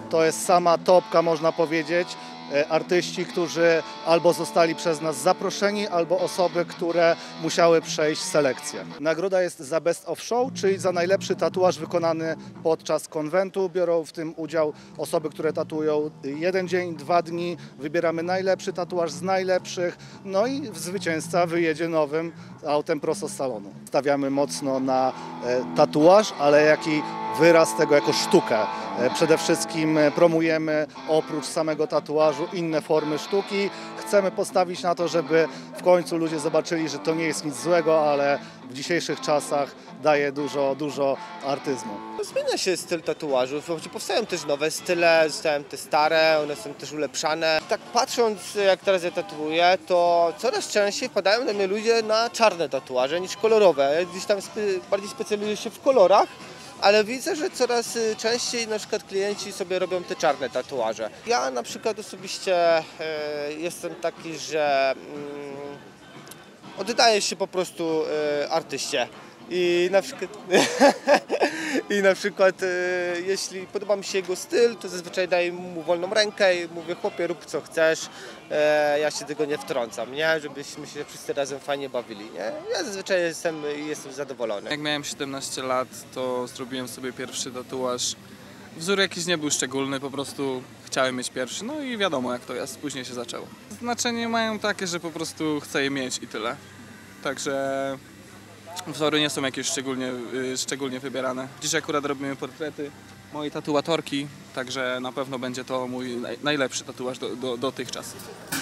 to jest sama topka, można powiedzieć. Artyści, którzy albo zostali przez nas zaproszeni, albo osoby, które musiały przejść selekcję. Nagroda jest za Best of Show, czyli za najlepszy tatuaż wykonany podczas konwentu. Biorą w tym udział osoby, które tatuują 1 dzień, 2 dni. Wybieramy najlepszy tatuaż z najlepszych, no i zwycięzca wyjedzie nowym autem prosto z salonu. Stawiamy mocno na tatuaż, ale jak i wyraz tego jako sztukę. Przede wszystkim promujemy oprócz samego tatuażu inne formy sztuki. Chcemy postawić na to, żeby w końcu ludzie zobaczyli, że to nie jest nic złego, ale w dzisiejszych czasach daje dużo artyzmu. Zmienia się styl tatuażów, powstają też nowe style, zostają te stare, one są też ulepszane. Tak patrząc, jak teraz ja tatuuję, to coraz częściej wpadają do mnie ludzie na czarne tatuaże niż kolorowe. Ja gdzieś tam bardziej specjalizuję się w kolorach, ale widzę, że coraz częściej na przykład klienci sobie robią te czarne tatuaże. Ja na przykład osobiście jestem taki, że oddaję się po prostu artyście. I na przykład jeśli podoba mi się jego styl, to zazwyczaj daję mu wolną rękę i mówię: chłopie, rób co chcesz, ja się tego nie wtrącam, nie? Żebyśmy się wszyscy razem fajnie bawili, nie? Ja zazwyczaj jestem zadowolony. Jak miałem 17 lat, to zrobiłem sobie pierwszy tatuaż. Wzór jakiś nie był szczególny, po prostu chciałem mieć pierwszy, no i wiadomo jak to jest, później się zaczęło. Znaczenie mają takie, że po prostu chcę je mieć i tyle. Także wzory nie są jakieś szczególnie wybierane. Dziś akurat robimy portrety mojej tatuatorki, także na pewno będzie to mój najlepszy tatuaż dotychczas.